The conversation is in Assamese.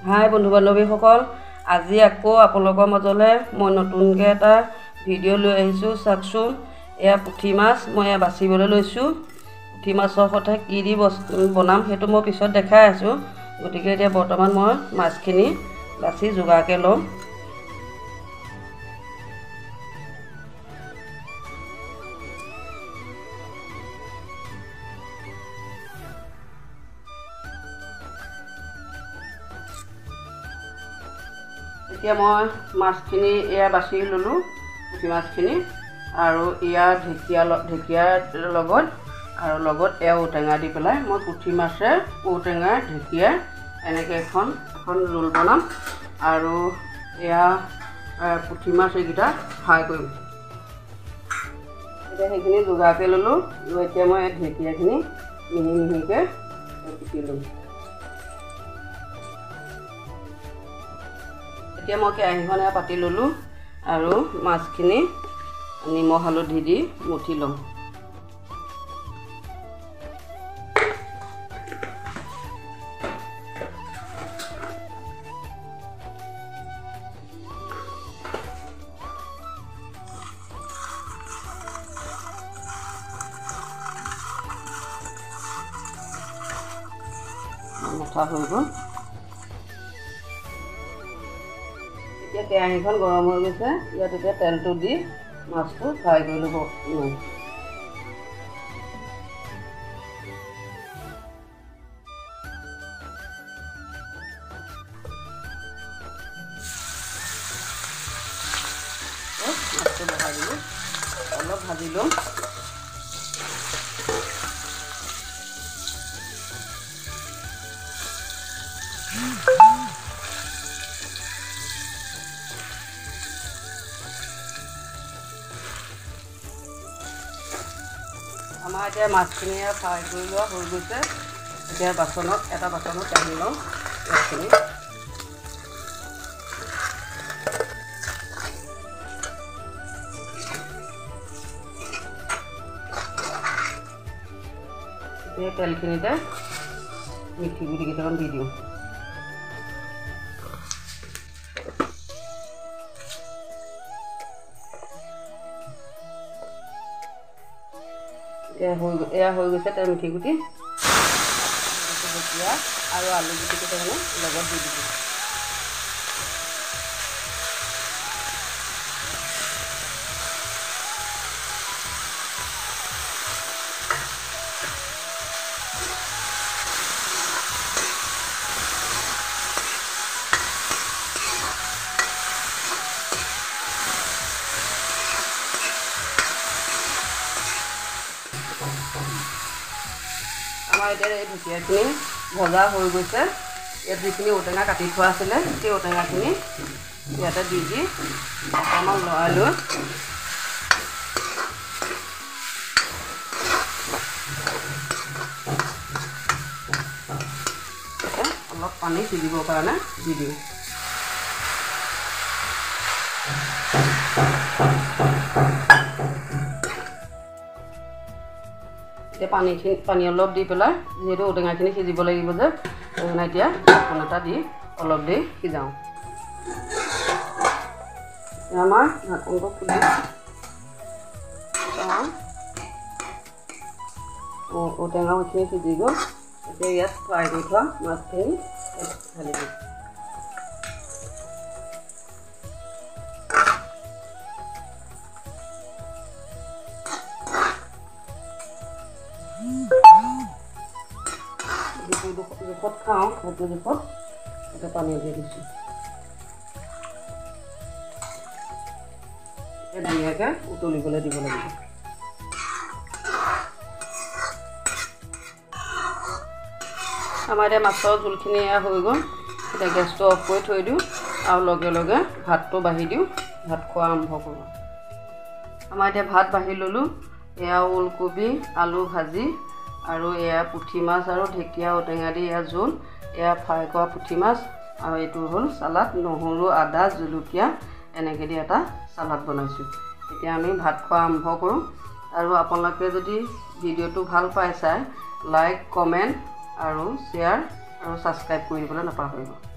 হাই বন্ধু বান্ধৱীসকল, আজি আকৌ আপোনালোকৰ মাজলৈ মই নতুনকৈ এটা ভিডিঅ' লৈ আহিছোঁ। চাওকচোন, এয়া পুঠি মাছ মই এয়া বাচিবলৈ লৈছোঁ। পুঠি মাছৰ সৈতে কি দি বনাম সেইটো মই পিছত দেখাই আছোঁ। গতিকে এতিয়া বৰ্তমান মই মাছখিনি বাছি যোগাৰকৈ লওঁ। এতিয়া মই মাছখিনি এয়া বাছি ল'লোঁ, পুঠি মাছখিনি, আৰু ইয়াৰ ঢেকীয়াৰ লগত এয়া ঔটেঙা দি পেলাই মই পুঠি মাছে ঔটেঙা ঢেকীয়া এনেকৈ এখন ৰোল বনাম। আৰু এয়া পুঠি মাছ এইকেইটা ফ্ৰাই কৰিম। এতিয়া সেইখিনি যোগাৰকৈ ল'লোঁ। লৈ এতিয়া মই ঢেকীয়াখিনি মিহি মিহিকৈ কুটি ল'ম। এতিয়া মই কেৰাহীখন পাতি ল'লোঁ আৰু মাছখিনি নিমখ হালধি দি মঠি ল'ম। মঠা হৈ গ'ল। এতিয়া কেৰাহীখন গৰম হৈ গৈছে। ইয়াত এতিয়া তেলটো দি মাছটো ফ্ৰাই কৰি ল'ব। মাছটো বহাই দিলোঁ, অলপ ভাজি ল'ম। আমাৰ এতিয়া মাছখিনি ফ্ৰাই কৰি লোৱা হৈ গৈছে। এতিয়া এটা বাচনত কাঢ়ি লওঁ মাছখিনি। এতিয়া তেলখিনিতে মিঠি গুটি কেইটামান দি দিওঁ। এয়া হৈ গৈছে তেল মিঠি গুটি। ঢেকীয়া আৰু আলু গুটি কেইটামানে লগত দি দিব। আমাৰ এতিয়া এই ঢেকীয়াখিনি ভজা হৈ গৈছে। ইয়াত যিখিনি ঔটেঙা কাটি থোৱা আছিলে সেই ঔটেঙাখিনি ইয়াতে দি অকণমান লৰাই লৈ অলপ পানী সিজিবৰ কাৰণে দি দিওঁ। এতিয়া পানী অলপ দি পেলাই, যিহেতু ঔটেঙাখিনি সিজিব লাগিব যে, সেইকাৰণে এতিয়া ঢাকোন এটা দি অলপ দেৰি সিজাওঁ। আমাৰ ঢাকোনটো খুলি ঔটেঙাখিনি সিজি গ'ল। এতিয়া ইয়াত ফ্ৰাই কৰি থোৱা মাছখিনি ঢালি দিওঁ। জোখত খাওঁ, সেইটো জোখত এটা পানী দি দিছোঁ। ধুনীয়াকৈ উতলিবলৈ দিব লাগিব। আমাৰ এতিয়া মাছৰ জোলখিনি হৈ গ'ল। এতিয়া গেছটো অফ কৰি থৈ দিওঁ আৰু লগে লগে ভাতটো বাঢ়ি দিওঁ। ভাত খোৱা আৰম্ভ কৰোঁ। আমাৰ এতিয়া ভাত বাঢ়ি ল'লোঁ। এয়া ওলকবি আলু ভাজি আৰু এয়া পুঠি মাছ আৰু ঢেকীয়া ঔটেঙা দি এয়া জোল, এয়া ফ্ৰাই কৰা পুঠি মাছ, আৰু এইটো হ'ল চালাড, নহৰু আদা জলকীয়া এনেকৈ দি এটা চালাড বনাইছোঁ। এতিয়া আমি ভাত খোৱা আৰম্ভ কৰোঁ। আৰু আপোনালোকে যদি ভিডিঅ'টো ভাল পাই চাই, লাইক কমেণ্ট আৰু শ্বেয়াৰ আৰু ছাবস্ক্ৰাইব কৰি দিবলৈ নাপাহৰিব।